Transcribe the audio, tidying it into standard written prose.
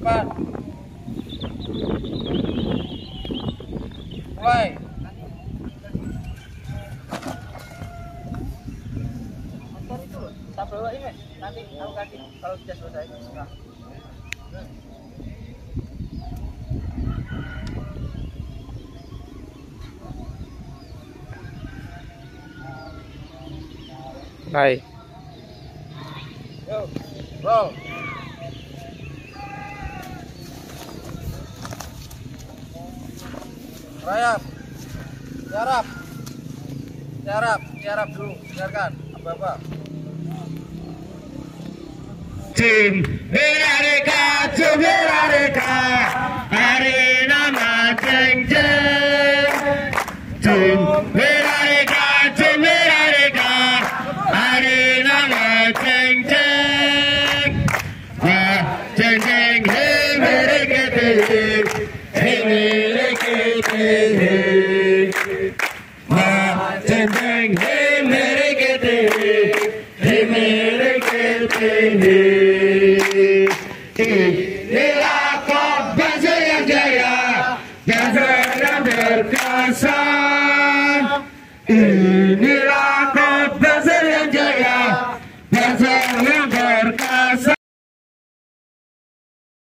depan. Mulai. Motor itu tak bawa ini, nanti aku kasih kalau sudah selesai. Nah. Hai. Yo, roll. Rayap. Tiarap dulu, dengarkan apa-apa. Cumberareka, hari nama ceng-ceng. Cumberareka, hari nama ceng-ceng. Wah, ceng-ceng, hei mereka teh, hei mereka teh. Wah, ceng-ceng, hei mereka teh, hei mereka teh. Inilah Kobasa yang jaya, yang sedang berkuasa. Ini